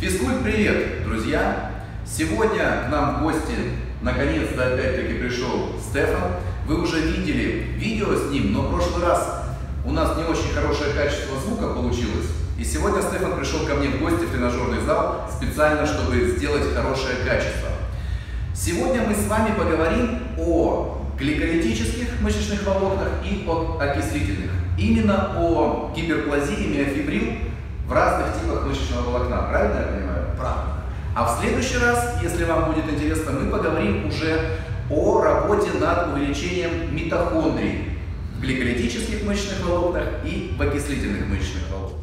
Физкульт, привет, друзья! Сегодня к нам в гости наконец-то опять-таки пришел Стефан. Вы уже видели видео с ним, но в прошлый раз у нас не очень хорошее качество звука получилось. И сегодня Стефан пришел ко мне в гости в тренажерный зал специально, чтобы сделать хорошее качество. Сегодня мы с вами поговорим о гликолитических мышечных волокнах и о окислительных. Именно о гиперплазии, миофибрил в разных типах мышечного волокна. Правильно я понимаю? Правильно. А в следующий раз, если вам будет интересно, мы поговорим уже о работе над увеличением митохондрий в гликолитических мышечных волокнах и в окислительных мышечных волокнах.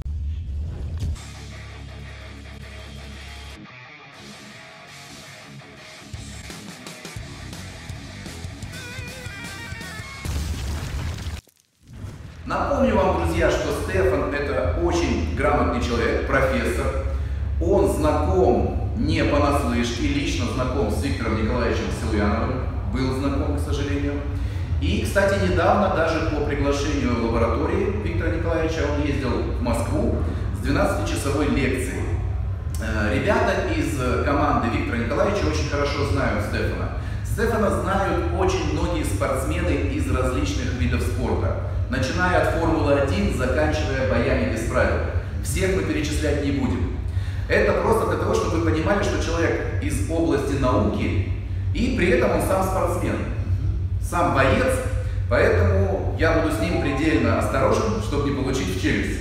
Напомню вам, друзья, что Стефан – это очень грамотный человек, профессор. Он знаком не понаслышке, лично знаком с Виктором Николаевичем Силуяновым, был знаком, к сожалению. И, кстати, недавно даже по приглашению лаборатории Виктора Николаевича он ездил в Москву с 12-часовой лекцией. Ребята из команды Виктора Николаевича очень хорошо знают Стефана. Стефана знают очень многие спортсмены из различных видов спорта, начиная от Формулы-1, заканчивая боями без правил. Всех мы перечислять не будем. Это просто для того, чтобы вы понимали, что человек из области науки, и при этом он сам спортсмен, сам боец, поэтому я буду с ним предельно осторожен, чтобы не получить в челюсть.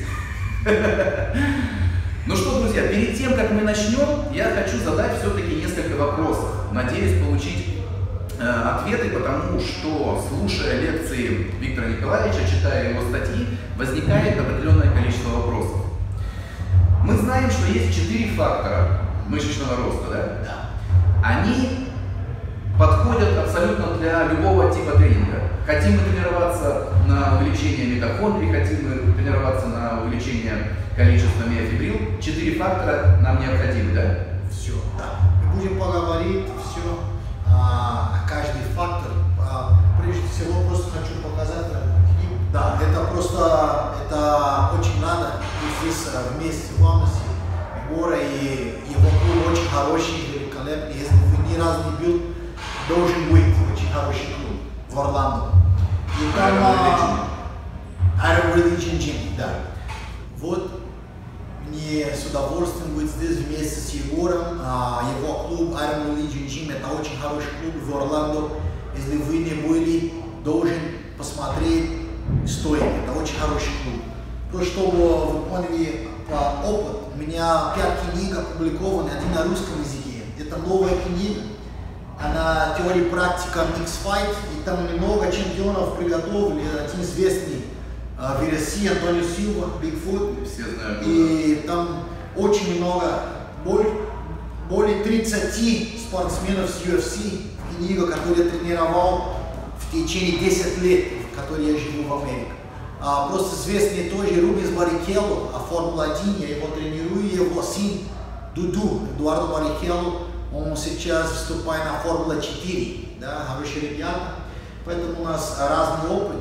Ну что, друзья, перед тем, как мы начнем, я хочу задать все-таки несколько вопросов. Надеюсь получить ответы, потому что, слушая лекции Виктора Николаевича, читая его статьи, возникает определенное количество вопросов. Мы знаем, что есть 4 фактора мышечного роста, да? Да. Они подходят абсолютно для любого типа тренинга. Хотим мы тренироваться на увеличение митохондрий, хотим мы тренироваться на увеличение количества миофибрил. 4 фактора нам необходимы, да? Все. Да. Мы будем поговорить все каждый фактор. Прежде всего, просто хочу показать. Да, это просто, это очень надо. И здесь вместе в Ламасе, Егора и его клуб очень хороший, великолепный. Если вы ни разу не был, должен быть очень хороший клуб в Орландо. И там Iron Religion Gym, да. Вот мне с удовольствием быть здесь вместе с Егором. Его клуб Iron Religion Gym – это очень хороший клуб в Орландо. Если вы не были, должен посмотреть, стоит. Это очень хороший клуб. То, чтобы вы поняли по опыту, у меня 5 книг опубликованы, один на русском языке. Это новая книга. Она теория практика Mixed Fight, и там много чемпионов приготовили. Один известный в России Антонио Силва, Бигфут. Все знают. И там очень много, более 30 спортсменов с UFC, книга, которую я тренировал в течение 10 лет, в которой я живу в Америке. Просто известный тоже Рубис Баррикелло, Формула-1, я его тренирую, его сын Дуду, Эдуардо Баррикелло, он сейчас вступает на Формула-4, да, хорошие ребята, поэтому у нас разный опыт.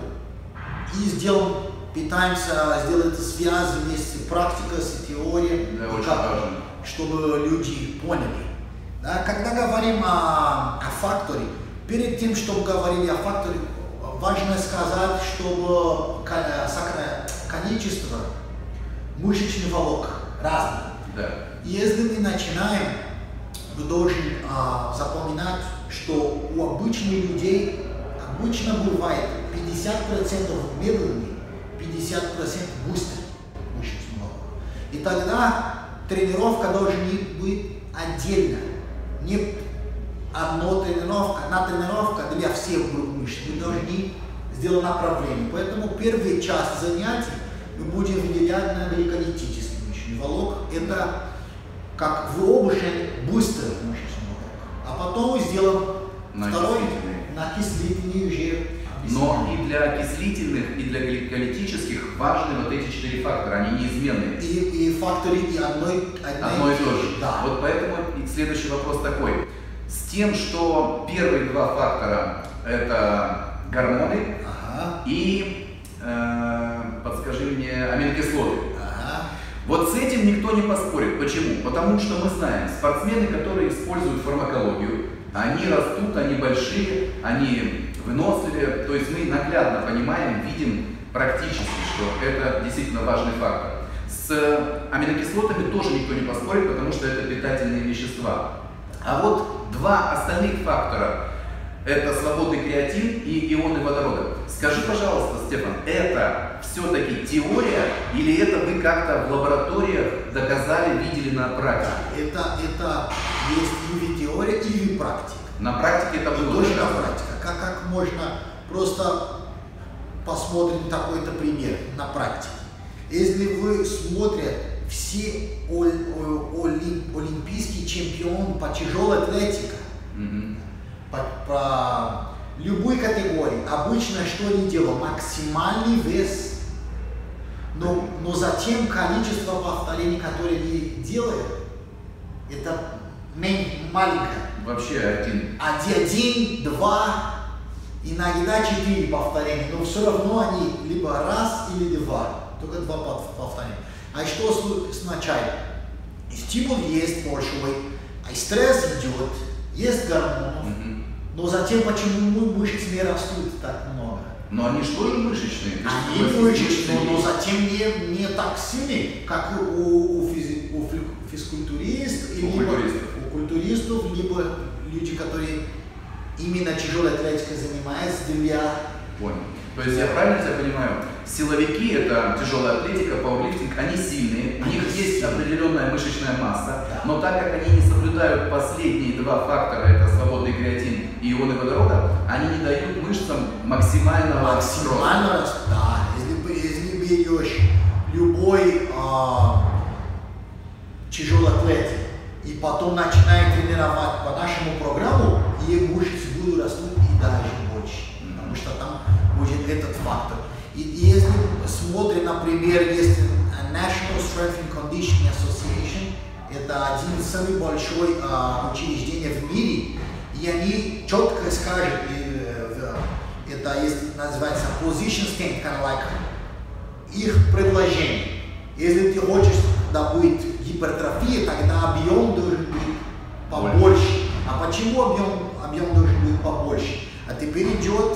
И пытаемся сделать связь вместе практика с теорией, Да, чтобы люди поняли. Да, когда говорим о факторе, перед тем, чтобы говорить о факторе, важно сказать, чтобы количество мышечных волокон разное. Да. Если мы начинаем, мы должны запоминать, что у обычных людей обычно бывает 50% медленный, 50% быстрый мышечный волокон. И тогда тренировка должна быть отдельно. Не одна тренировка для всех групп мышц. Мы должны сделать направление. Поэтому первый час занятий мы будем выделять на гликолитический мышечный волокон. Это как в обычный быстрый мышечный волокон. А потом сделаем второй на окислительный уже. Но и для окислительных, и для гликолитических важны вот эти 4 фактора, они неизменные. И факторы и одно и то же. Да. Вот поэтому следующий вопрос такой. С тем, что первые 2 фактора – это гормоны и, подскажи мне, аминокислоты. Вот с этим никто не поспорит. Почему? Потому что мы знаем, спортсмены, которые используют фармакологию, они растут, они большие, они выносливее. То есть мы наглядно понимаем, видим практически, что это действительно важный фактор. С аминокислотами тоже никто не поспорит, потому что это питательные вещества. А вот два остальных фактора – это свободный креатин и ионы водорода. Скажи, пожалуйста, Стефан, это все-таки теория или это вы как-то в лабораториях доказали, видели на практике? Это есть и теория, и практика. На практике это было тоже на практике. Как можно просто посмотрим такой-то пример на практике. Если вы смотрите все олимпийские чемпионы по тяжелой атлетике, по любой категории, обычно что они делают? Максимальный вес. Но затем количество повторений, которые они делают, это маленькое. Вообще один. 1, 2, иногда 4 повторения, но все равно они либо раз или 2, только 2 повторения. А что сначала? Стимул есть большой, а стресс идет, есть гормонов, но затем почему мышцы не растут так много? Но они же тоже мышечные. Они мышечные, но затем не так сильные, как у физкультуристов, у культуристов, либо люди, которые именно тяжелой атлетикой занимаются для... Понял. То есть я правильно тебя понимаю, силовики, это тяжелая атлетика, пауэрлифтинг, они сильные, у них есть определенная мышечная масса, но так как они не соблюдают последние два фактора, это свободный креатин и ионы водорода, они не дают мышцам максимального роста. Да. Если берешь любой тяжелый атлет и потом начинаешь тренировать по нашему программу, и мышцы будут расти и даже больше, потому что там будет этот фактор. И если смотрим, например, есть National Strength and Conditioning Association, это один из самых больших учреждений в мире, и они четко скажут, это есть, называется position state, kind of like, их предложение. Если ты хочешь добыть гипертрофию, тогда объем должен быть побольше. А почему объем должен быть побольше? А теперь идет,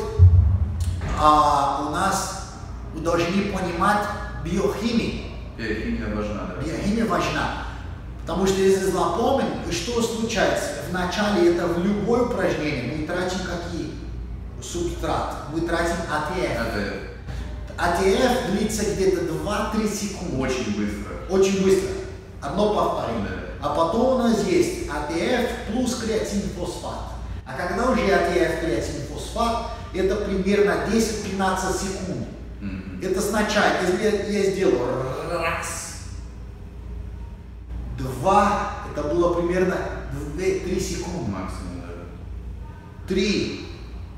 у нас вы должны понимать биохимию. Биохимия важна, да? Биохимия важна. Потому что если запомним, что случается? Вначале это в любое упражнение мы тратим какие? Субстрат. Мы тратим АТФ. АТФ длится где-то 2-3 секунды. Очень быстро. Очень быстро. Одно повторение. А потом у нас есть АТФ плюс креатин-фосфат. А когда уже АТФ, креатин-фосфат, это примерно 10-15 секунд. Это сначала, если я сделаю раз, 2, это было примерно 2-3 секунды. Максимум, да. 3,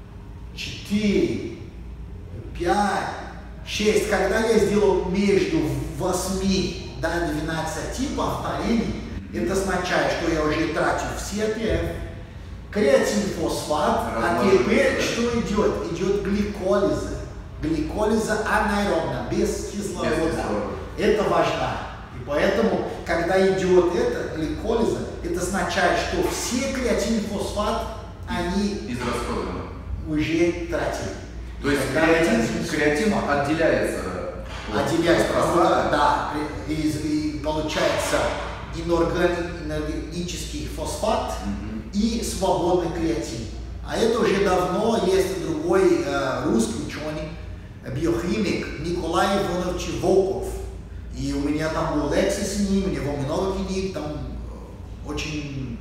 4, 5, 6. Когда я сделал между 8 до 12 повторений, это означает, что я уже трачу все АТФ, креатин-фосфат, а теперь что идет? Идет гликолиза. Гликолиза анаэробна, без кислорода. Это важно. И поэтому, когда идет эта гликолиза, это означает, что все креатин-фосфат, они израсходованы. Уже тратили. То есть креатин отделяется. Отделяется, да, и получается инорганический фосфат и свободный креатин. А это уже давно есть другой русский ученый, биохимик Николай Иванович Волков. И у меня там был лекция с ним, у него много книг, там очень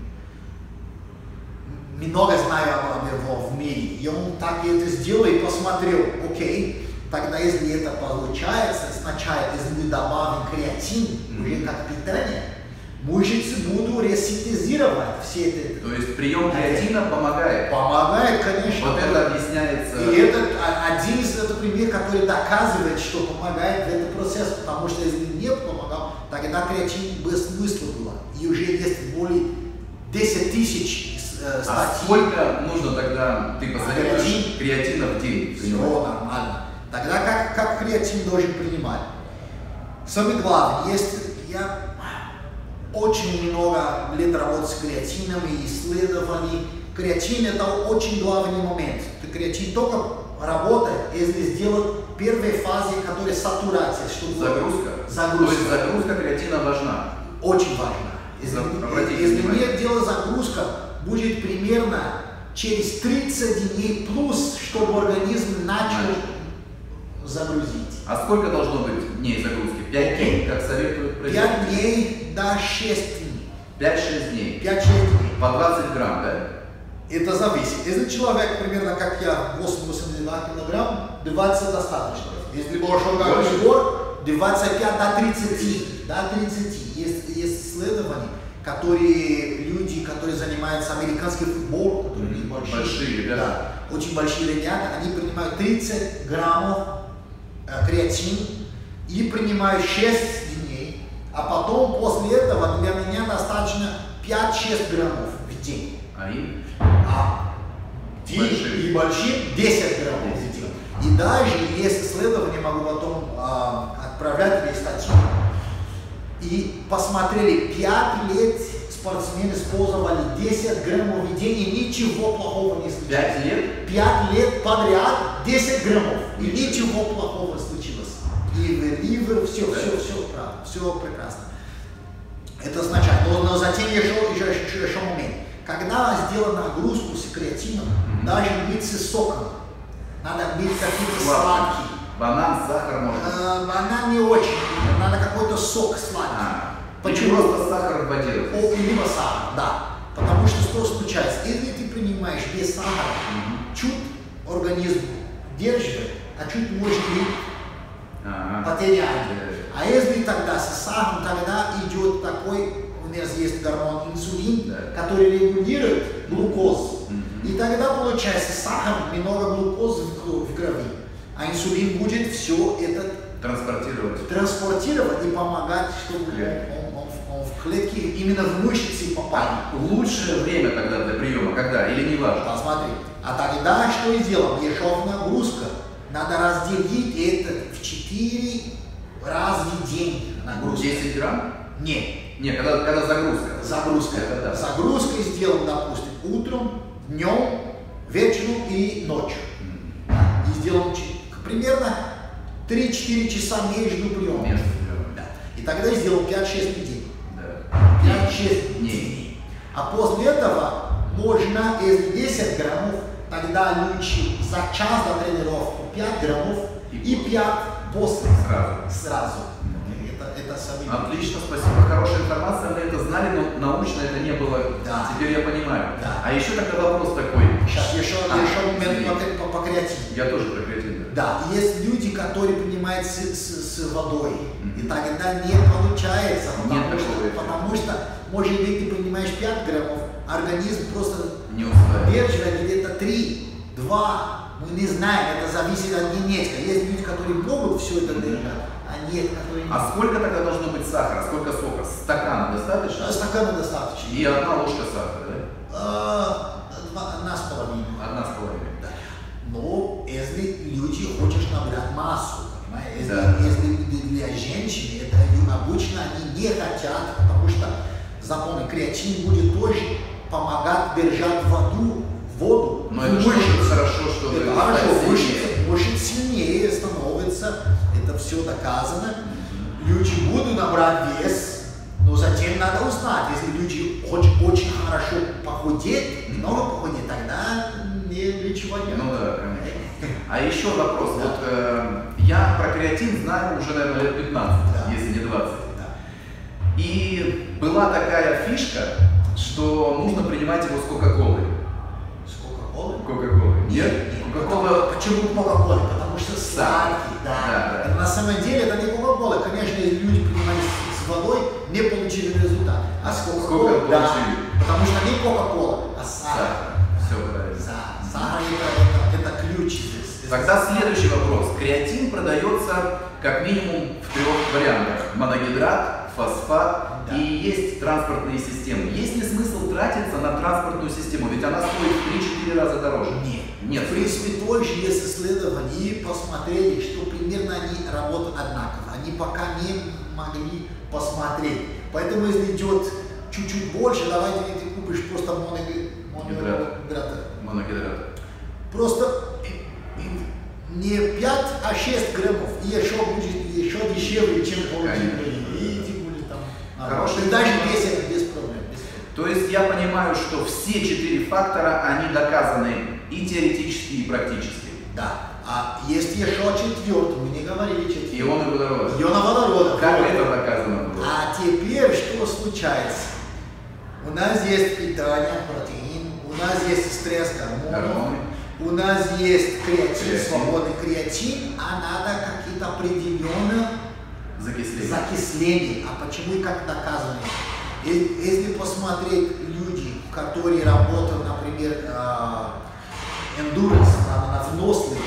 много знаю об его в мире. И он так это сделал и посмотрел, окей, тогда если это получается, сначала если мы добавим креатин уже как питание, мышцы будут ресинтезировать все это. То есть прием креатина помогает? Помогает, конечно. Вот это объясняется. И это один из примеров, который доказывает, что помогает в этом процессе, потому что если не помогал, тогда креатин без смысла было. И уже есть более 10 тысяч статей. А сколько нужно тогда, ты посоветуешь, креатина в день? Все нормально. Тогда как креатин должен принимать? Самое главное, я очень много лет работаю с креатином и исследований. Креатин это очень главный момент. Креатин только работает, если сделать в первой фазе, которая сатурация. Загрузка. То есть загрузка креатина важна. Очень важна. Если нет дела загрузка, будет примерно через 30 дней плюс, чтобы организм начал загрузить. А сколько должно быть дней загрузки? 5 дней, как советуют производители? 5 дней до 6 дней. 5-6 дней. 5-6 дней. По 20 грамм, да? Это зависит. Если человек, примерно как я, 82 килограмм, 20 достаточно. Если большой гор, 25 до 30. До 30. Есть исследования, люди, которые занимаются американским футболом, которые большие ребята. Да, очень большие ребята, они принимают 30 граммов креатин и принимают 6 дней, а потом после этого для меня достаточно 5-6 граммов в день. И большим 10 граммов в день. И даже есть исследования, могу потом отправлять или статью. И посмотрели, 5 лет спортсмены использовали 10 граммов в день, и ничего плохого не случилось. 5 лет? 5 лет подряд 10 граммов, и ничего плохого случилось. Ливер, все прекрасно. Это означает, но затем еще момент. Когда сделана нагрузку с креатином, даже быть с соком, надо быть какие-то сладкие. Банан, сахар можно? Банан не очень, надо какой-то сок сладкий. Почему? Просто сахар в воде. Либо сахар, да. Потому что случается? Если ты принимаешь без сахара, чуть организм держит, а чуть может быть потеряет. А если тогда с сахаром, тогда идет такой, у нас есть гормон инсулин, который регулирует глюкозу. И тогда получается сахар, много глюкозы в крови. А инсулин будет все это транспортировать и помогать, чтобы он в клетки, именно в мышцы попал. Лучшее время тогда для приема, когда? Или не важно? Посмотри. А тогда что и сделаем? Еще нагрузка. Надо разделить это в 4 раза в день. Нагрузка. 10 грамм? Нет, когда загрузка. Загрузка. Да. Загрузкой сделаем, допустим, утром, днем, вечером и ночью. И сделаем примерно 3-4 часа между приемами. Да. И тогда сделаем 5-6 недель. Да. 5-6 дней. А после этого можно, если 10 граммов, тогда лучше за час до тренировки 5 граммов и 5 после. Сразу. Это отлично, спасибо. Хорошая информация, мы это знали, но научно это не было. Да. Теперь я понимаю. Да. А еще тогда вопрос такой. Сейчас еще момент по креатину. Я тоже про креатин. Да, есть люди, которые принимают с водой, и тогда не получается, потому что, может быть, ты принимаешь 5 граммов, организм просто не усваивает. держит где-то 3, 2, мы не знаем, это зависит от генетики. Есть люди, которые могут все это держать, а нет, которые не. А сколько тогда должно быть сахара, сколько сока? Стакана достаточно? Стакана достаточно. И 1 ложка сахара, да? 1,5. 1,5. Да. Но если люди хотят набрать массу, понимаете? Да. Если для женщин, это обычно они не хотят, потому что, запомни, креатин будет тоже помогать держать воду. Но это же хорошо, что это хорошо, мышцы сильнее становится, это все доказано. Люди будут набрать вес, но затем надо узнать, если люди очень хорошо похудеть, много похудеть, тогда ничего нет. Ну да, конечно. А еще вопрос. Да. Вот я про креатин знаю уже, наверное, лет 15, да. Если не 20. Да. И была такая фишка, что нужно принимать его с Кока-Колой. Кока-Колы? Нет? Кока-кола. Почему Кока-кола? Потому что сладкий, да. На самом деле это не Кока-кола. Конечно, если люди принимали с водой, не получили результат. А с Кока-колой, да. Потому что не Кока-кола, а сахар. Все правильно. Сахар это ключ. Тогда следующий вопрос. Креатин продается как минимум в 3 вариантах. Моногидрат, фосфат. Да. И есть транспортные системы. Есть ли смысл тратиться на транспортную систему? Ведь она стоит в 3-4 раза дороже. Нет. В принципе, тоже есть исследования и посмотрели, что примерно они работают одинаково. Они пока не могли посмотреть. Поэтому если идет чуть-чуть больше, давайте ты купишь просто моногидрат. Просто не 5, а 6 граммов, и еще будет еще дешевле, чем полгидроли. И эти будет там. Хороший. Даже без проблем. То есть я понимаю, что все 4 фактора, они доказаны и теоретически, и практически. Да. А есть еще 4, мы не говорили 4. Ионы водорода. Ионы водорода. Как это доказано было? А теперь что случается? У нас есть питание, протеин, у нас есть стресс гормонов, у нас есть креатин, свободный креатин, а надо какие-то определенные закисления. А почему и как доказано? Если посмотреть люди, которые работают, например, endurance, на выносливость,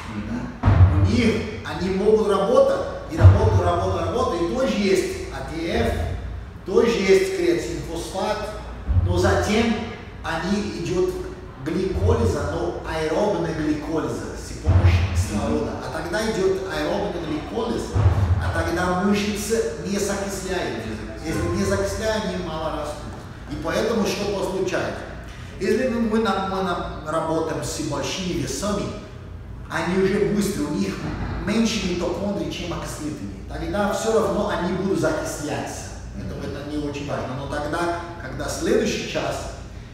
у них они могут работать, и работают, и тоже есть АТФ, тоже есть креатин, фосфат, но затем они идут гликолиза, но аэробная гликолиза с помощью кислорода. А тогда идет аэробный гликолиз, а тогда мышцы не закисляют. Если не закисляют, они мало растут. И поэтому что получается? Если мы работаем с большими весами, они уже быстро, у них меньше митохондрий, чем окислители. Тогда все равно они будут закисляться. Это не очень важно. Но тогда, когда следующий час,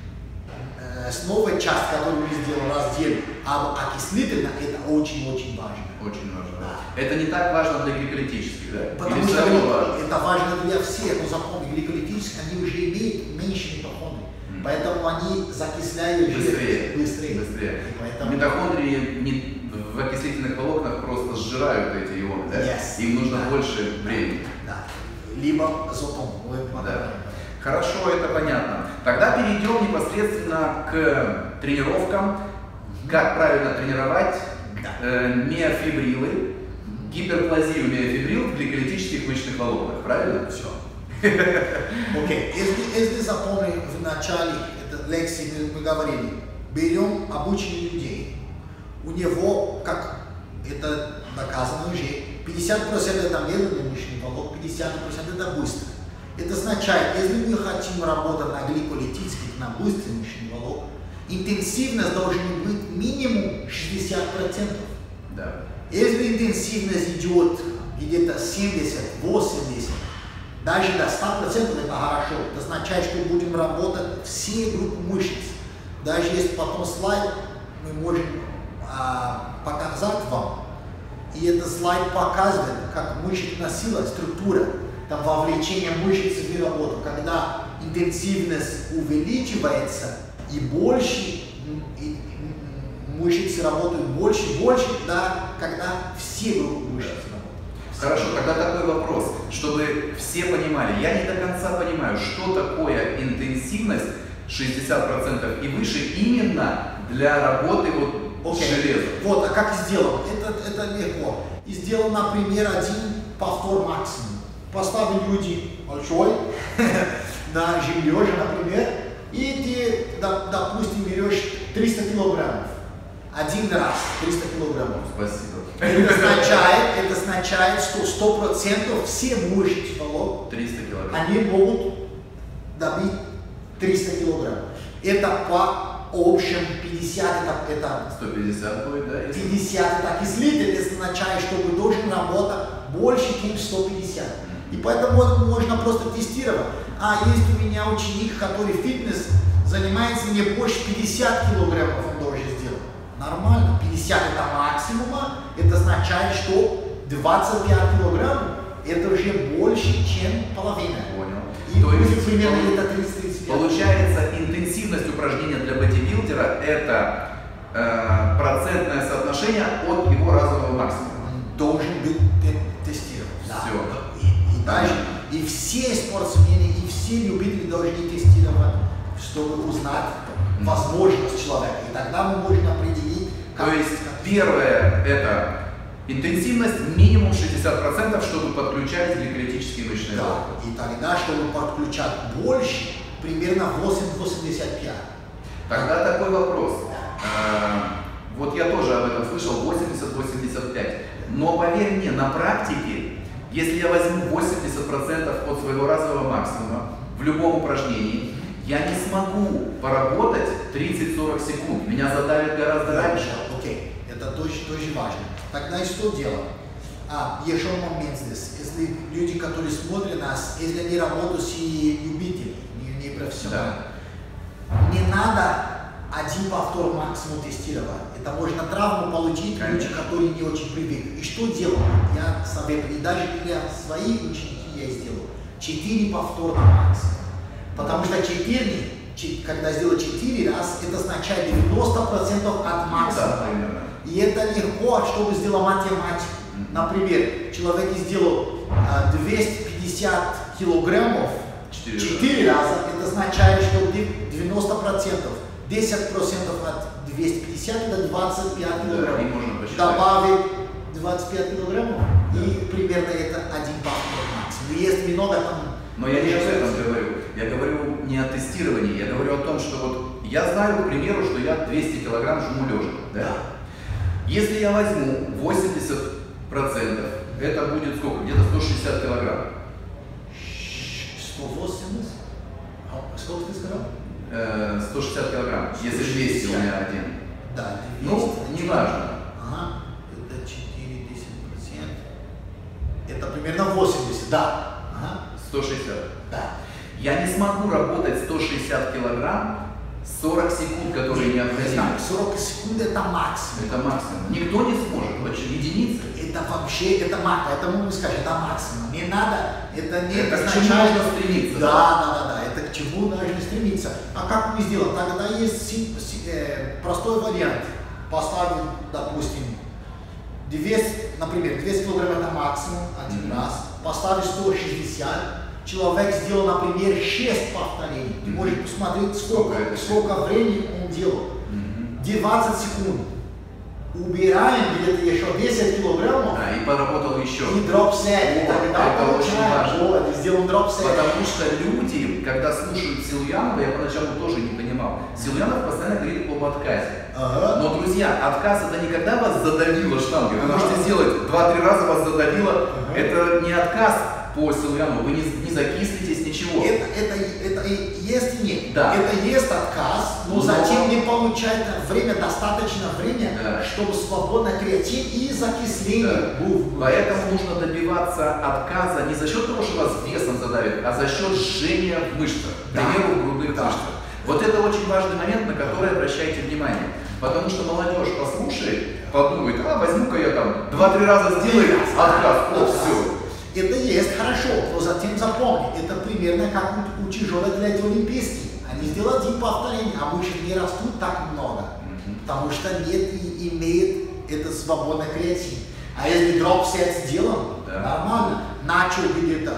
новая часть, которую мы сделали раздел об окислительном, это очень-очень важно. Очень важно. Да. Это не так важно для гликолитических, да? Потому что это важно для всех, но запомни, гликолитические, они уже имеют меньше митохондрий. Поэтому они закисляют быстрее. Поэтому... Митохондрии в окислительных волокнах просто сжирают эти ионы, да? Yes. Им нужно больше времени. Да. Либо азотом. Да. Хорошо, это понятно. Тогда перейдем непосредственно к тренировкам. Как правильно тренировать миофибрилы, гиперплазию миофибрил в гликолитических мышечных волокнах, правильно? Все. Окей, если запомнили в начале этой лекции, мы говорили, берем обычных людей, у него, как это доказано уже, 50% это медленный мышечный волок, 50% это быстро. Это означает, если мы хотим работать на гликолитических, на быстрый мышечный волок, интенсивность должна быть минимум 60%. Да. Если интенсивность идет где-то 70, 80, даже до 100% это хорошо. Это означает, что будем работать все группы мышц. Даже если потом слайд мы можем показать вам, и этот слайд показывает, как мышечная сила, структура, там вовлечение мышц в работу. Когда интенсивность увеличивается и больше, и мышцы работают больше, да, когда все группы мышц работают. Хорошо, тогда такой вопрос, чтобы все понимали. Я не до конца понимаю, что такое интенсивность 60% и выше именно для работы с железом. Вот, а как сделано? Это легко. И сделан, например, один повтор максимум. Поставили люди большой на жимлёже, например, и ты, допустим, берешь 300 килограммов. Один раз 300 килограммов. Спасибо. Это означает, что 100% все мышцы волок, 300 килограмм. они могут добить 300 килограммов. Это по общем 50, это 150 будет, да? 50 это окислитель, это означает, что вы должны работать больше, чем 150. И поэтому можно просто тестировать. Есть у меня ученик, который фитнес занимается не больше 50 килограммов, он должен сделать. Нормально, 50 это максимума, это означает, что 25 килограммов это уже больше, чем половина. Понял. И то есть, примерно это 30-35. Получается, интенсивность упражнения для бодибилдера это процентное соотношение от его разового максимума. Должен быть тестирован. Все. И даже и все спортсмены, и все любители должны тестировать, чтобы узнать возможность человека. И тогда мы можем определить, как... То есть первое это интенсивность минимум 60%, чтобы подключать гликолитические мышечные волокна. И тогда, чтобы подключать больше, примерно 80-85. Тогда такой вопрос. Вот я тоже об этом слышал, 80-85. Но поверь мне, на практике Если я возьму 80% от своего разового максимума в любом упражнении, я не смогу поработать 30-40 секунд. Меня задавит гораздо раньше. Окей, это тоже важно. Тогда и что делать? Еще момент здесь. Если люди, которые смотрят нас, если они работают с любителями, не профессионалами, не надо один повтор максимум тестировать. Это можно травму получить, люди, которые не очень привыкли. И что делать? Я советую, и даже для своих учеников я сделаю 4 повтора максимум. Потому что 4, когда сделать 4 раз, это означает 90% от максимума. И это легко, чтобы сделать математику. Например, человек сделал 250 килограммов 4 раза, это означает, что 90%, 10% от 250 это 25 килограммов. Добавить 25 килограммов и примерно это один повтор максимум. Есть много там. Но я не об этом говорю. Я говорю не о тестировании, я говорю о том, что вот я знаю, к примеру, что я 200 килограмм жму лежа. Да? Если я возьму 80%, это будет сколько? Где-то 160 килограмм. 180? Сколько ты сказал? 160 килограмм, если 200 у меня один. Да, 200. Ну, не важно. Ага, это 4-10%. Это примерно 80, да. Ага. 160. Да. Я не смогу работать 160 килограмм 40 секунд, которые необходимы. 40 секунд это максимум. Это максимум. Никто не сможет, вообще единицы. Это вообще, это максимум, это мы скажем, это максимум. Не надо, это не это к чему нужно стремиться. Да, это к чему нужно стремиться. А как мы сделаем? Тогда есть простой вариант. Поставим, допустим, 200, например, 200 килограмм это максимум, один раз. Поставим 160. Человек сделал, например, 6 повторений. Ты можешь посмотреть, сколько времени он делал. 20 секунд. Убираем где-то еще 10 килограммов. Да, и поработал еще. И дроп-сет. Это очень важно. Сделаем дроп-сет. Потому что люди, когда слушают Силуянова, я поначалу тоже не понимал. Силуянов постоянно говорит об отказе. Но, друзья, отказ это не когда вас задавило штангой. Вы можете сделать 2-3 раза вас задавило. Это не отказ по Силуянову. Вы не закислитесь, ничего. Это есть и нет. Да. Это есть отказ, но затем не получается достаточно времени, чтобы свободно креатин и закисление. Поэтому нужно добиваться отказа не за счет того, что вас весом задавит, а за счет жжения в мышцах, к примеру, в грудных мышцах. Вот это очень важный момент, на который обращайте внимание. Потому что молодежь послушает, подумает, возьму-ка я там 2-3 раза сделаю отказ, все. Это есть хорошо, но затем запомни, это примерно как у тяжелой атлетики олимпийских. Они сделают один повторение, обычно не растут так много, потому что нет и имеет это свободный креатин. А если дроп-сет сделан, нормально, начал где-то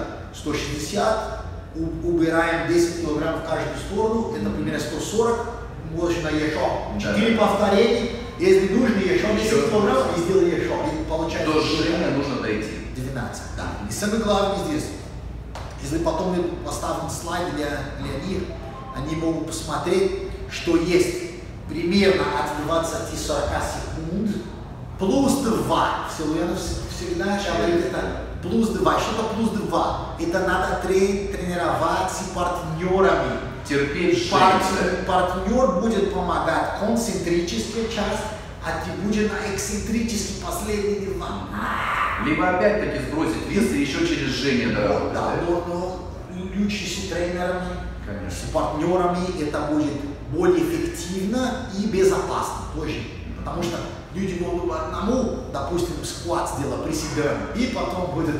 160, убираем 10 килограмм в каждую сторону, это примерно 140, можно еще 4 повторения, если нужно еще 10 килограмм, и сделай еще, и получается. До жжения нужно дойти. 12, да. И самое главное здесь, если потом мы поставим слайд для них, они могут посмотреть, что есть примерно от 20-40 секунд плюс 2. Силуянов всегда говорит это плюс 2. Что-то плюс 2. Это надо тренировать с партнерами. Терпеть. Партнер будет помогать концентрическая часть, а ты будешь на эксцентрический последний два. Либо опять-таки сбросить вес и еще через жжение доработать. Да, но лучше с тренерами, с партнерами это будет более эффективно и безопасно тоже. Потому что люди могут одному, допустим, скват сделать, приседаем, и потом будет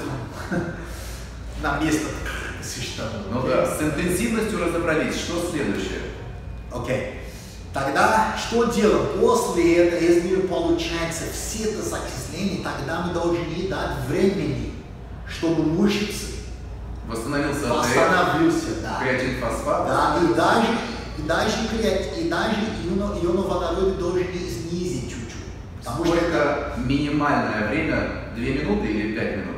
на место сочетать. Ну да, с интенсивностью разобрались. Что следующее? Окей. Тогда что делаем? После этого, если получается все это закисление, тогда мы должны дать времени, чтобы мышцы восстановился креатин-фосфат. Да, и даже ионоводороды должны снизить чуть-чуть. Сколько минимальное время? 2 минуты или 5 минут?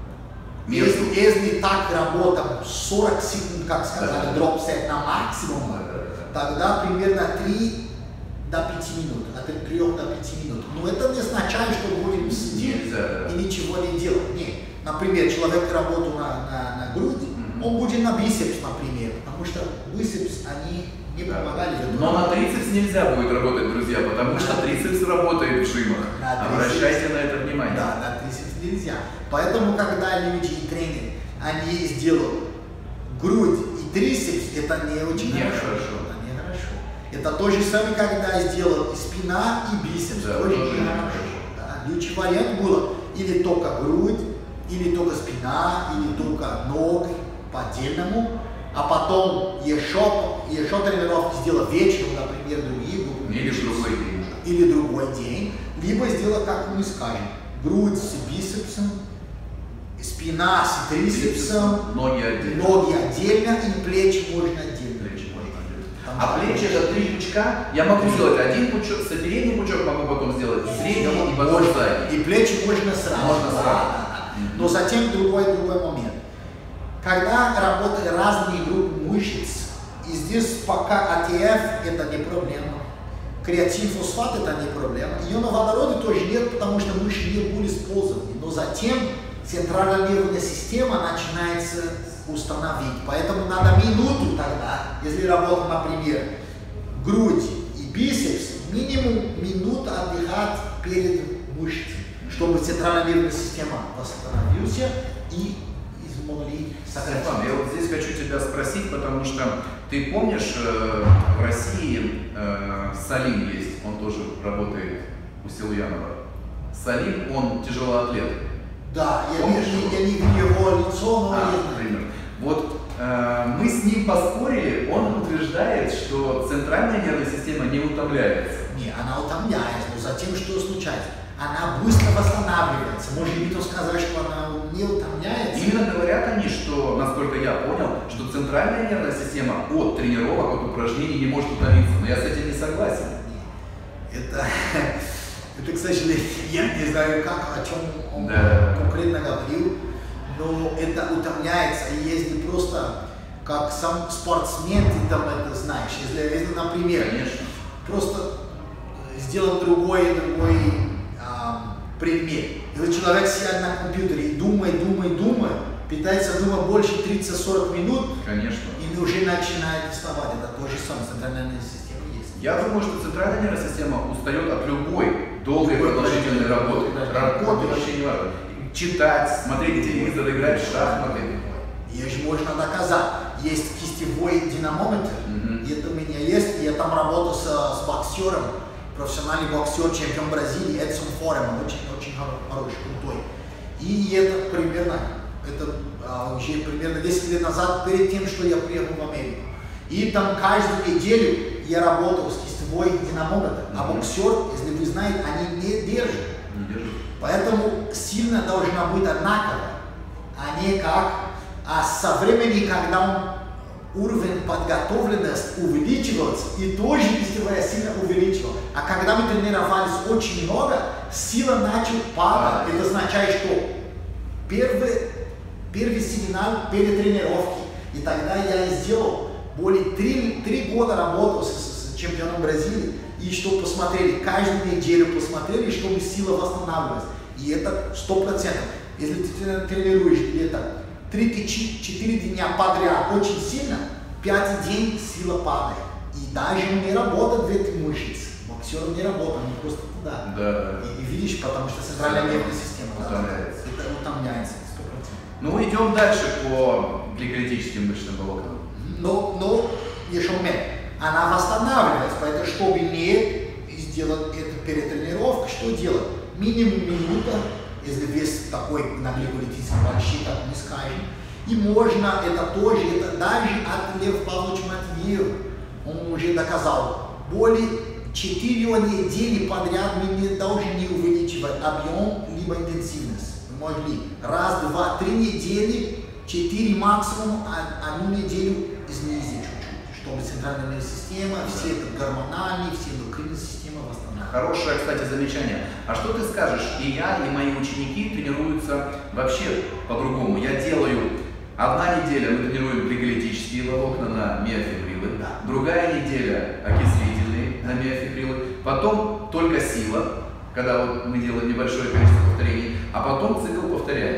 Если так работаем 40 секунд, как сказали, дроп-сет на максимум, тогда примерно 3 до 5 минут, от 3 до 5 минут. Но это не означает, что будем сидеть и ничего не делать. Нет. например, человек работает на грудь, он будет на бицепс, например, потому что бицепс, они не помогали. Но на трицепс нельзя будет работать, друзья, потому что трицепс работает в жимах. Обращайте на это внимание. Да, на трицепс нельзя. Поэтому, когда люди и тренеры, они сделают грудь и трицепс, это не очень хорошо. Это не хорошо. Это то же самое, когда сделают и спина, и бицепс. Да, тоже не хорошо. Да. Лучший вариант было или только грудь, или только спина, или только ноги по отдельному, а потом еще тренировки сделать вечером, например, другие группы. Или в другой день. Или другой день. Либо сделать, как мы скажем, грудь с бицепсом, спина с трицепсом, ноги отдельно. И плечи можно отдельно. А плечи это 3 пучка. Я могу сделать один пучок, передний пучок могу потом сделать, средний и потом задний. И плечи можно сразу. Но затем другой момент. Когда работают разные группы мышц, и здесь пока АТФ это не проблема, креатин фосфат это не проблема, ионоводорода тоже нет, потому что мышцы не будут использованы. Но затем центральная нервная система начинается установить. Поэтому надо минуту тогда, если работать, например, грудь и бицепс, минимум минуту отдыхать перед мышцей, чтобы центральная нервная система восстановилась и смогли сократить. Стефан, я вот здесь хочу тебя спросить, потому что ты помнишь, в России Салим есть, он тоже работает у Силуянова. Салим, он тяжелоатлет. Да, я не видел его лицо, но например. Вот мы с ним поспорили, он утверждает, что центральная нервная система не утомляется. Не, она утомляется, но затем что случается? Она быстро восстанавливается. Может быть, он сказал, что она не утомляется? Именно говорят они, что, насколько я понял, что центральная нервная система от тренировок, от упражнений не может утомиться. Но я с этим не согласен. Это, к сожалению, я не знаю, о чем он конкретно говорил, но это утомляется. И если просто как сам спортсмен, ты там это знаешь, если например, конечно, просто сделал другой предмет. Если человек сидит на компьютере и думает, пытается думать больше 30-40 минут, конечно, и уже начинает вставать. Это то же самое, центральная нервная система есть. Я думаю, что центральная нервная система устает от любой долгой продолжительной работы. Работы вообще не важно. Читать, смотреть телевизор, играть в шахматы. Ее же можно доказать. Есть кистевой динамометр, и это у меня есть. Я там работал с боксером, профессиональный боксер, чемпион Бразилии, Эдсон Форем, очень хороший, крутой. И это примерно, уже примерно 10 лет назад, перед тем, что я приехал в Америку. И там каждую неделю я работал с кистевой динамометром, а боксер, если вы знаете, они не держат. Поэтому сильно должна быть одинаковая, а не как. А со временем, когда уровень подготовленности увеличивался, и тоже кистевая сила увеличивалась. А когда мы тренировались очень много, сила начала падать. Это означает, что первый сигнал перед тренировкой. И тогда я сделал более 3 года работал с чемпионом Бразилии, и чтобы посмотрели, каждую неделю посмотрели, чтобы сила восстанавливалась. И это 100%. Если ты тренируешь где-то 3-4 дня подряд очень сильно, 5 дней сила падает. И даже не работает в этой мышце. Боксер не работает, они просто туда. Да. И видишь, потому что центральная нервная система утомляется. Это утомляется 100%. Ну, идем дальше по гликолитическим мышечным волокнам. Но еще момент. Она восстанавливается, поэтому чтобы не сделать это перед тренировкой, что делать? Минимум минута, если вес такой на гликолитическом большой, как мы скажем. И можно это тоже, это даже от Лев Павлович Матвеев, он уже доказал, более 4 недели подряд мы не должны увеличивать объем либо интенсивность. Мы могли раз, 2, 3 недели, 4 максимум, одну неделю снизить чуть-чуть, чтобы центральная нервная система, все это гормональные, все эндокринные системы восстанавливаются. Хорошее, кстати, замечание. А что ты скажешь? И я, и мои ученики тренируются вообще по-другому. Я делаю, одна неделя мы тренируем гликолитические волокна на миофибрилы, другая неделя окислительные на миофибрилы, потом только сила, когда вот мы делаем небольшое количество повторений, а потом цикл повторяем.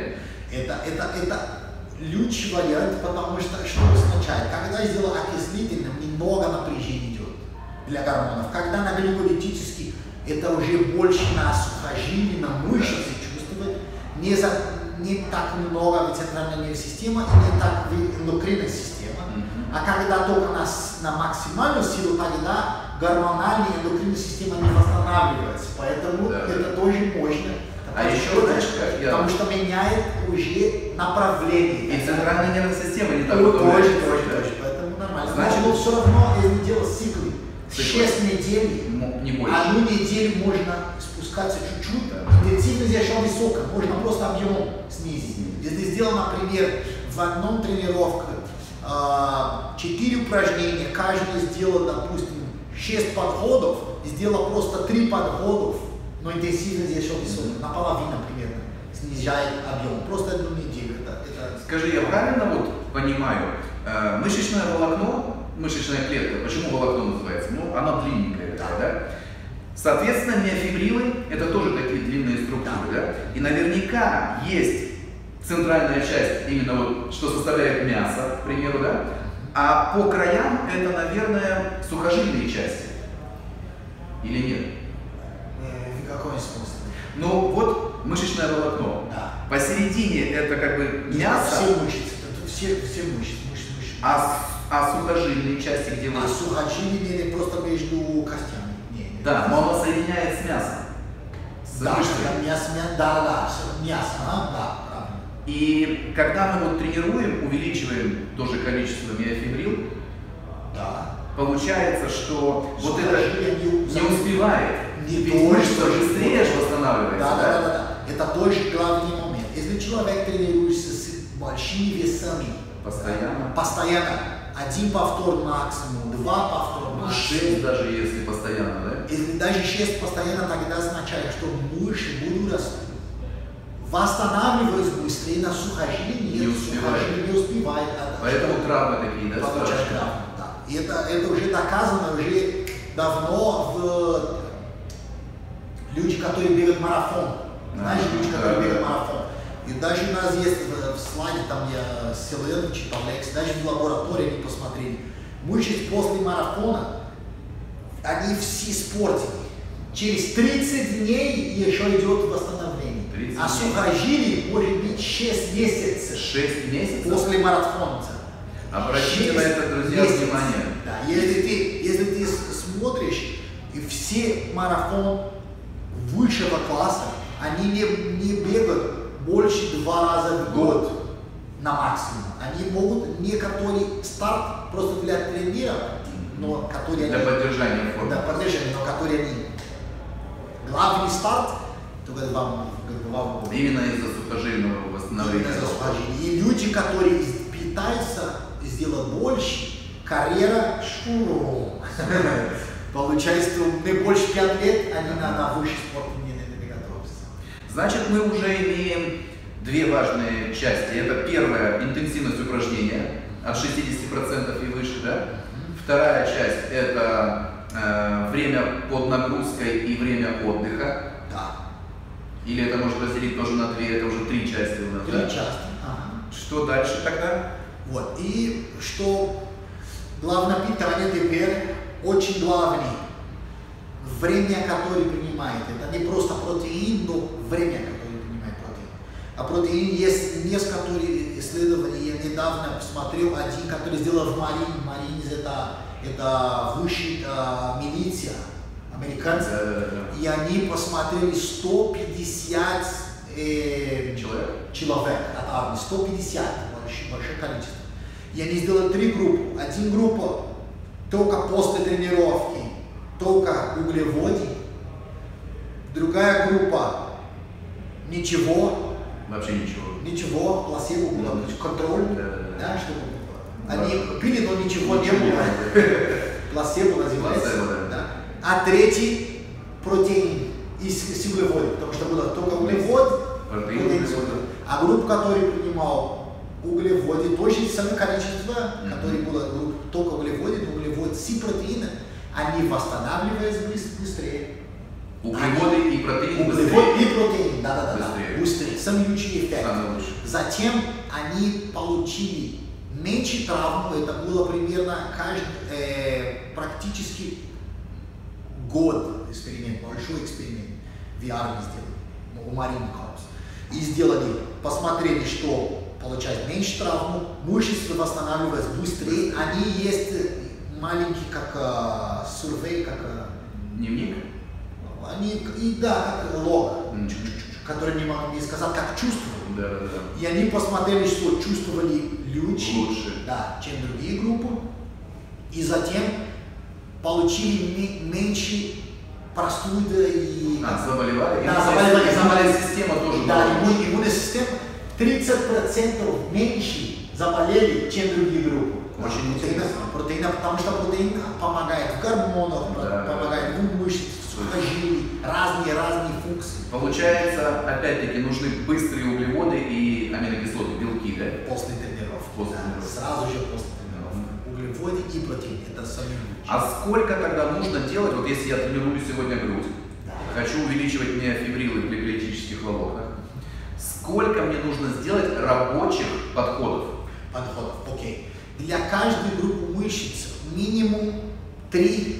Это лучший вариант, потому что означает, когда сделал окислительным, немного напряжения идет для гормонов. Когда на гликолитический, это уже больше на сухожилии, на мышцы чувствует, не так много в центральной нервной системе и не так в эндокринной системе. А когда только на максимальную силу, тогда гормональная и эндокринная система не восстанавливается. Поэтому это тоже мощно. А еще, знаешь, как я... Потому что меняет уже направление. И центральная нервная система не так Тоже. Поэтому нормально. Значит, но все равно, если делать циклы, 6 недель, не больше. одну неделю можно спускаться чуть-чуть. Интенсивность еще высокая, можно просто объем снизить. Если сделал, например, в одном тренировке 4 упражнения, каждый сделал, допустим, 6 подходов, сделал просто 3 подходов, но интенсивность еще высокая, наполовину примерно, снижает объем, просто одну неделю. Скажи, я правильно вот понимаю, мышечное волокно, мышечная клетка, почему волокно называется? Ну, она длинненькая, да? Соответственно, миофибрилы это тоже такие длинные структуры, да? И наверняка есть центральная часть, именно вот, что составляет мясо, к примеру, да? А по краям это, наверное, сухожильные части. Или нет? В каком смысле? Ну, вот мышечное волокно. Да. Посередине это как бы мясо. Все мышцы, все мышцы. А сухожильные части где вы? А сухожилие просто между костями. Да, но оно соединяет с мясом. С мышцами. Мясо, да. И когда мы вот тренируем, увеличиваем тоже количество миофибрил, получается, что вот это не успевает. Мышца быстрее восстанавливается. Да. Это тоже главный момент. Если человек тренируется с большими весами, постоянно, 1 повтор максимум, 2 повтора максимум. 6 даже если постоянно, да? Если даже 6 постоянно, тогда означает, что мышцы будут расти. Восстанавливаясь быстрее на сухожилии, не успевает. Поэтому травмы такие, да? Да. И это уже доказано, уже давно люди, которые бегают марафон. Знаешь, люди, которые бегают марафон. И даже у нас есть в слайде, там я ссылку читал, даже в лаборатории они посмотрели. Мышцы после марафона, они все испортили. Через 30 дней еще идет восстановление. А сухожилие может быть 6 месяцев. 6 месяцев? После марафона. Обратите на это, друзья, внимание. Да, если ты смотришь, и все марафон высшего класса, они не бегают больше 2 раза в год на максимум. Они могут некоторые старт просто для тренирования, но которые для поддержания формы. Да, поддержания, но которые они главный старт только 2 года. Именно из-за сухожильного восстановления. И люди, которые пытаются сделать больше, карьера шуру. Получается, не больше 5 лет, они на высший спорт не готовятся. Значит, мы уже имеем 2 важные части. Это первая — интенсивность упражнения от 60% и выше, да? Вторая часть — это время под нагрузкой и время отдыха. Да. Или это можно разделить тоже на 2, это уже 3 части у нас, 3 да? части. Что дальше тогда? Вот. И что главное питание теперь очень главное. Время, которое принимает. Это не просто протеин, но время, которое принимает протеин. А протеин есть несколько исследований. Я недавно посмотрел один, который сделал в Марине. Маринец это высшая милиция, американцы. И они посмотрели 150 человек от армии. 150, большое количество. И они сделали 3 группы. Один группа только после тренировки, только углеводы. Другая группа ничего. Вообще ничего. Ничего, плацебо было, контроль. Да, чтобы они пили, но ничего не было. Плацебо называется. Да. А третий протеин из углеводов, потому что было только углевод, протеин. А группа, которая принимала углеводы, точно самое количество, которое было только углеводы, но углеводы с протеином, они восстанавливаются быстрее. Углеводы и протеин Углевод быстрее. и протеин, да, Быстрее. быстрее. Самый лучший эффект. Самый лучший. Затем они получили меньше травм, это было примерно практически год эксперимент, большой эксперимент в армии сделали, у Marine Corps. И сделали, посмотрели, что получает меньше травму, мышцы восстанавливаются быстрее, они есть маленькие, как сурвей, как Дневник? они, и да, как лог, который не могли сказать, как чувствуют. Да. И они посмотрели, что чувствовали Лучше. да, чем другие группы, и затем получили меньше простуды и... Заболевали? Да, заболевали. Иммунная система тоже Да, была лучше. иммунная система 30% меньше заболели, чем другие группы. Очень интересно. Протеина, потому что протеин помогает в гормонах, помогает в мышцах, в сухожилии, разные функции. Получается, опять-таки, нужны быстрые углеводы и аминокислоты, белки, да? После тренировки. После Да, тренировки. сразу же после тренировки. Углеводы и протеин. Это самые лучшие. А сколько тогда нужно делать, вот если я тренирую сегодня грудь, Да. хочу увеличивать миофибрилы в гликолитических волокнах, сколько мне нужно сделать рабочих подходов? Подходов. Окей. Для каждой группы мышц минимум 3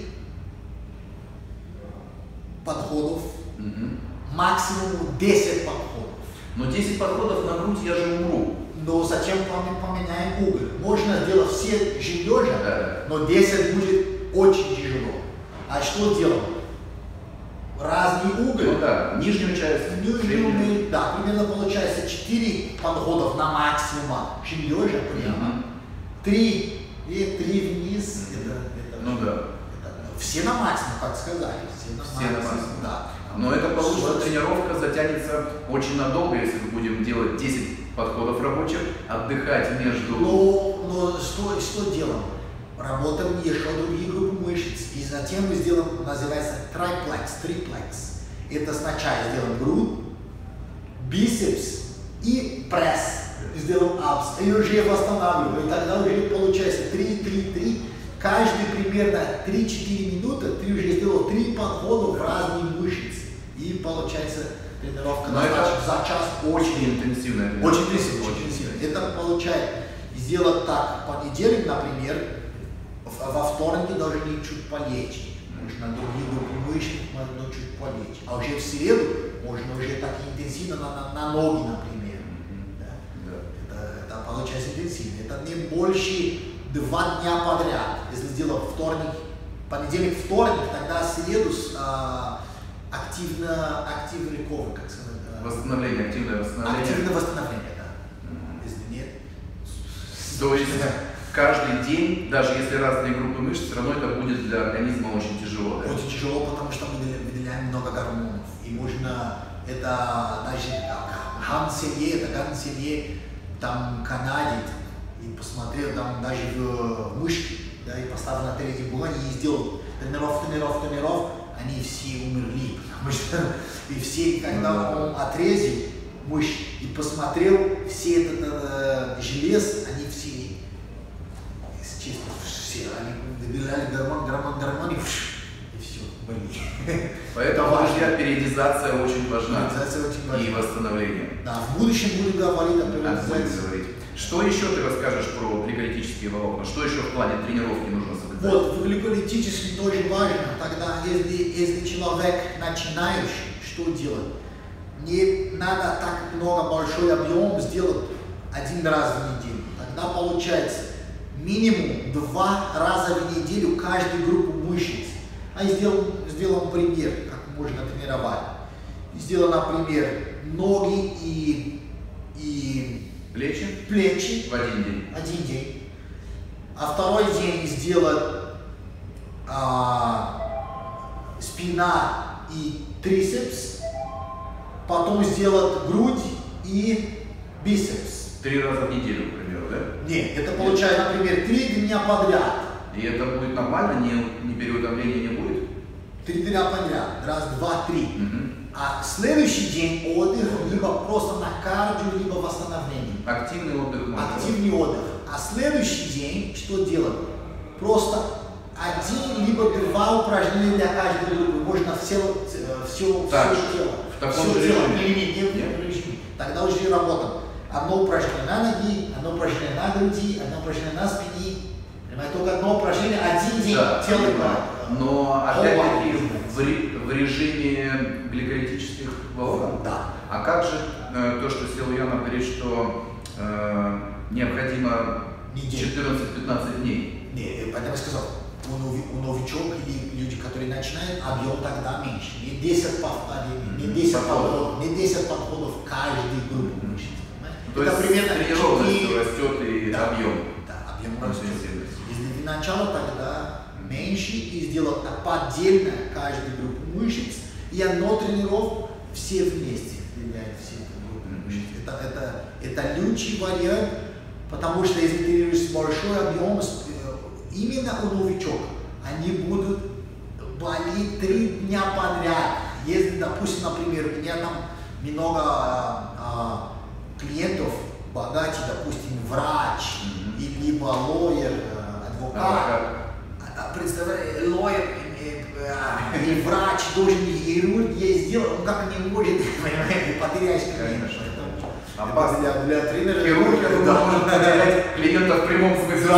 подходов, максимум 10 подходов. Но 10 подходов на грудь я же умру. Но зачем поменяем угол? Можно сделать все же лежа, Да. но 10 будет очень тяжело. А что делаем? Разный угол. Ну да, нижнюю часть. среднюю. Да, примерно получается 4 подходов на максимум лежа прямо. 3 вниз. Ну да. Все на максимум, как сказали. Все на максимум. Да. Но это получится, 40. тренировка затянется очень надолго, если мы будем делать 10 подходов рабочих, отдыхать между... Но что делаем? Работаем еще другие группы мышц. И затем мы сделаем, называется триплекс. Это сначала сделаем грудь, бицепс и пресс. Сделаем апс. И уже восстанавливаем. И тогда уже получается 3. Каждый примерно 3-4 минуты ты уже сделал 3 подхода в разные мышцы. И получается тренировка Но это за час очень интенсивная тренировка. Очень интенсивно. Это получается сделать так. В понедельник, например, во вторник должны чуть полечь. Можно другие группы мышц можно чуть полечь. А уже в среду можно уже так интенсивно на ноги, например. Да. Это получается интенсивно. Это не больше 2 дня подряд. Если сделать понедельник, вторник, тогда в среду активный recovery, как сказать? Восстановление, активное восстановление. Активное восстановление, да. Если нет. То есть каждый день, даже если разные группы мышц, все равно это будет для организма очень тяжело. Да? Очень тяжело, потому что мы выделяем много гормонов. И можно, это даже Ганселье, там канадец, и посмотрел там даже в мышки, да, и поставил на телефон и сделал тренировку, они все умерли, потому что и все, когда он отрезал мышцы и посмотрел все этот желез, они все, если честно, все, они выделяли гормон, и все, были. Поэтому, друзья, периодизация очень важна. Периодизация очень важна. И восстановление. Да, в будущем будем говорить о периодизации. Что еще ты расскажешь про гликолитические волокна? Что еще в плане тренировки нужно соблюдать? Вот, в гликолитическом тоже важно, тогда, если человек начинающий, что делать? Не надо так много, большой объем сделать 1 раз в неделю. Тогда получается минимум 2 раза в неделю каждую группу мышц. А сделаем пример, как можно тренировать. Сделаем, например, ноги и плечи в один день. один день. А второй день сделать спина и трицепс. Потом сделать грудь и бицепс. 3 раза в неделю, к примеру, да? Нет, это получается, например, 3 дня подряд. И это будет нормально, ни переутомления не будет? 3 дня подряд. Раз, два, 3. Угу. А следующий день отдых, либо просто на кардио, либо восстановление. Активный отдых можно. Активный отдых. А следующий день что делать? Просто один либо два упражнения для каждой группы. Можно все тело. В таком же режиме. Тогда уже работаем. Одно упражнение на ноги, одно упражнение на груди, одно упражнение на спине. Только одно упражнение, один день делаем. Но опять-таки в режиме гликолитических волн. Да. А как же то, что Силуянов говорит, что необходимо 14-15 дней? Не, поэтому я сказал, у новичков или люди, которые начинают, объем тогда меньше. Не 10 повторений, не 10 подходов каждой группы мышц. То есть тренированностью растет и объем. Да, объем растет. Если начало тогда меньше и сделать поддельно каждую группу мышц, и одно тренировку все вместе тренируют все группы мышц. Это лучший вариант, потому что если тренируешь большой объем, именно у новичков, они будут болеть 3 дня подряд. Если, допустим, например, у меня там много клиентов, богаче, допустим, врач, и либо лоер, адвокат. Представляете, лоер и врач должен хирург, я сделал, он как не может, понимаете, потеряешь клиента. Опасно. Для тренера. Хирург, я думаю, может потерять клиента в прямом смысле.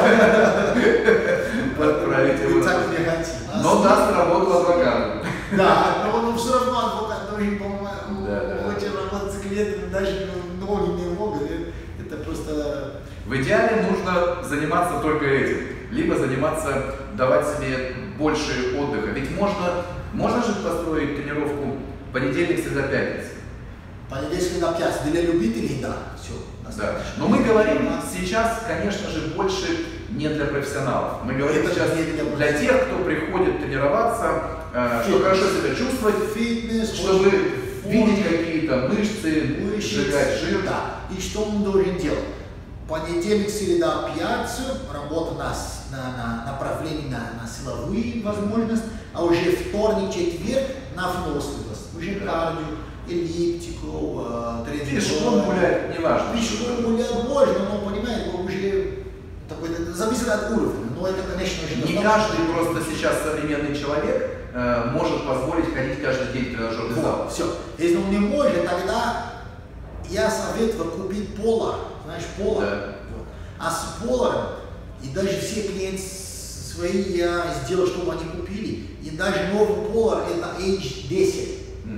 Но даст работу адвокату. Да, но все равно адвокат должен, по-моему, очень работать с клиентами, даже ноги не могут. Это просто... В идеале нужно заниматься только этим. Либо заниматься, давать себе больше отдыха. Ведь можно же построить тренировку понедельник, среда, пятница. Понедельник, среда, пятница. Для любителей, да, все. Да. Но мы говорим сейчас, конечно же, больше не для профессионалов. Мы говорим сейчас для тех, кто приходит тренироваться, чтобы хорошо себя чувствовать, фитнес, чтобы видеть какие-то мышцы, сжигать жир. Да. И что он должен делать? Понедельник, среда, пятница, работа на направлении на силовые возможности, а уже вторник, четверг на выносливость. Уже кардио, эллиптику, тренировку. Пешком гулять, неважно. Пешком гулять можно, но, понимаете, уже зависит от уровня. Но это, конечно же, не каждый просто сейчас современный человек может позволить ходить каждый день в тренажерный зал. Все. Если он не может, тогда я советую купить поло. Знаешь, поло. Да. Вот. А с полом, и даже все клиенты свои я сделал, чтобы они купили. И даже новый поло это H10.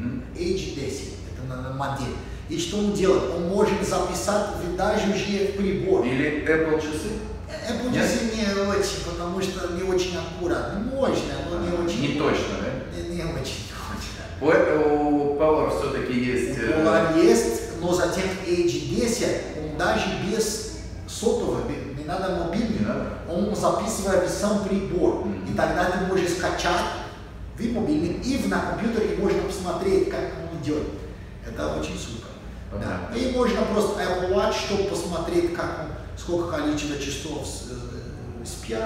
H10, это модель. И что он делает? Он может записать даже уже в прибор. Или Apple часы? Apple часы не очень, потому что не очень аккуратно. Можно, но не очень. Не точно, да? Не очень точно. У Power все-таки есть. У Power есть, но затем H10, он даже без сотового, не надо мобильный, он записывает сам прибор. И тогда ты можешь скачать в мобильник и на компьютере можно посмотреть, как он идет. Это очень супер. Да. И можно просто Apple Watch, чтобы посмотреть, сколько количество часов спать,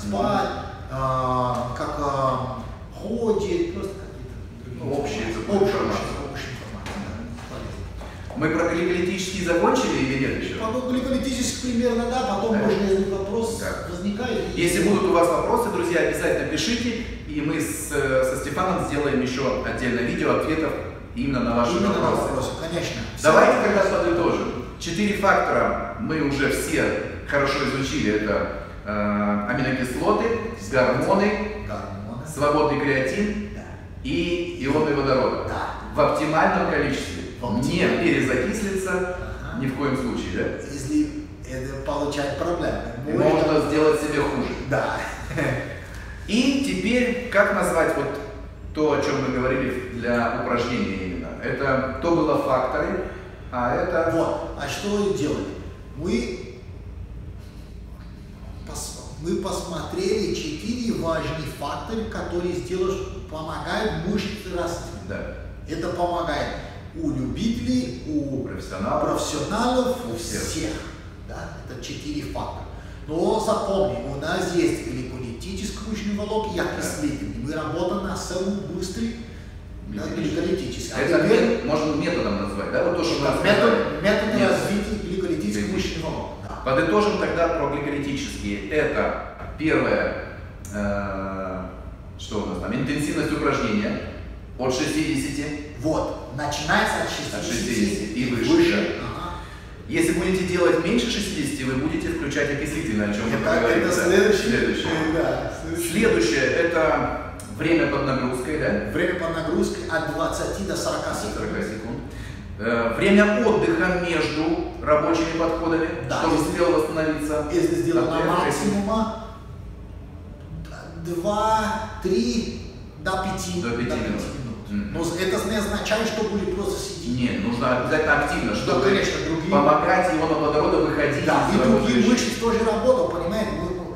как ходит, просто какие-то общие информации. Мы про гликолитический закончили или нет еще? Потом гликолитический примерно, да, потом можно, если вопрос возникает. Если будут у вас вопросы, друзья, обязательно пишите, и мы со Стефаном сделаем еще отдельное видео ответов именно на ваши вопросы. Конечно. Давайте тогда подытожим. 4 фактора мы уже все хорошо изучили. Это аминокислоты, гормоны, свободный креатин и ионы водорода. Да. В оптимальном количестве. Не перезакислиться ни в коем случае, да? Если это получает проблемы. Можно сделать себе хуже. Да. И теперь, как назвать вот то, о чем мы говорили для упражнения именно? Это то было факторы, а это... Вот. А что делали? Мы посмотрели 4 важных фактора, которые помогают мышце расти. Да. Это помогает у любителей, у профессионалов, у всех. Да? Это 4 фактора. Но запомни, у нас есть гликолитический мышечный волок и окислитель. Мы работаем на самый быстрый гликолитический. Это можно методом назвать, да? Вот то, что метод развития гликолитического мышечного волока. Да. Подытожим тогда про гликолитические. Это первое что у нас там, интенсивность упражнения от 60. Вот, начинается от 60 и выше. Да. Ага. Если будете делать меньше 60, вы будете включать окислительное, о чем мы поговорим. Это следующее. Да, следующее это время под нагрузкой, да? Время под нагрузкой от 20 до 40 секунд. Время отдыха между рабочими подходами, да, чтобы успел восстановиться. Если сделать на максимума 2-3 до 5 минут. Но это не означает, что будет просто сидеть. Нет, нужно обязательно активно, чтобы конечно, помогать ионам водорода выходить. Да, и другие мышцы тоже работают, понимаете?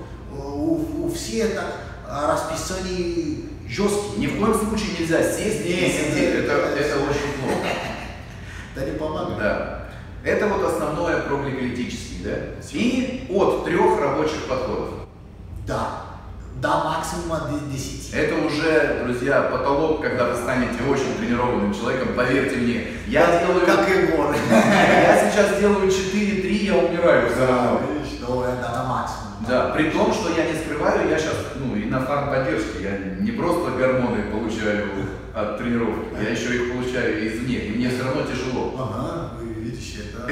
У всех так расписание жесткие. Ни в коем случае нельзя сесть и сидеть. Это очень плохо. Да не помогает. Да. Это вот основное про гликолитический, да? И от 3 рабочих подходов. Да. До максимума 10. Это уже, друзья, потолок, когда вы станете очень тренированным человеком, поверьте мне. Я делаю... Как Егор. Я сейчас делаю 4-3, я умираю все равно. Что это на максимум. Да, при том, что я не скрываю, я сейчас, и на фармподдержке, я не просто гормоны получаю от тренировки, я еще их получаю извне, и мне все равно тяжело. Ага, вы видите, это...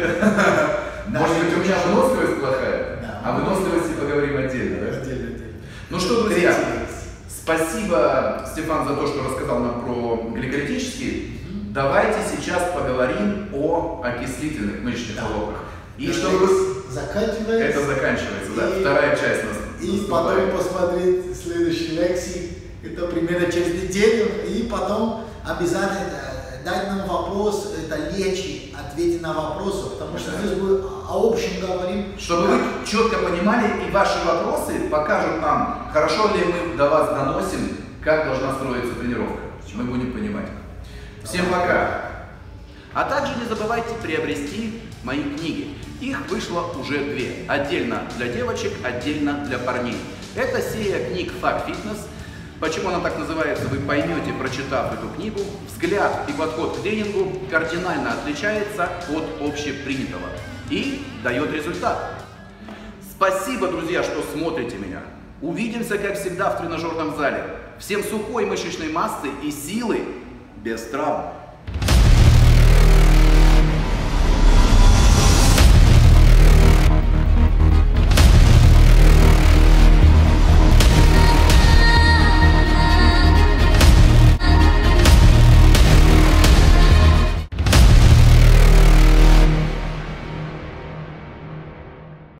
Может быть, у меня выносливость плохая, а выносливости поговорим отдельно, да? Отдельно. Ну что, друзья, спасибо, Стефан, за то, что рассказал нам про гликолитический. Давайте сейчас поговорим о окислительных мышечных волокнах. И чтобы заканчивается. Это заканчивается, да. Вторая часть нас. И потом посмотреть следующие лекции. Это примерно через неделю. И потом обязательно дать нам вопрос, это лечи, ответить на вопросы, потому что здесь мы о общем говорим. Чтобы вы четко понимали, и ваши вопросы покажут нам, хорошо ли мы до вас доносим, как должна строиться тренировка. Мы будем понимать. Всем пока! А также не забывайте приобрести мои книги. Их вышло уже 2. Отдельно для девочек, отдельно для парней. Это серия книг «Фак Фитнес». Почему она так называется, вы поймете, прочитав эту книгу. Взгляд и подход к тренингу кардинально отличается от общепринятого и дает результат. Спасибо, друзья, что смотрите меня. Увидимся, как всегда, в тренажерном зале. Всем сухой мышечной массы и силы без травм.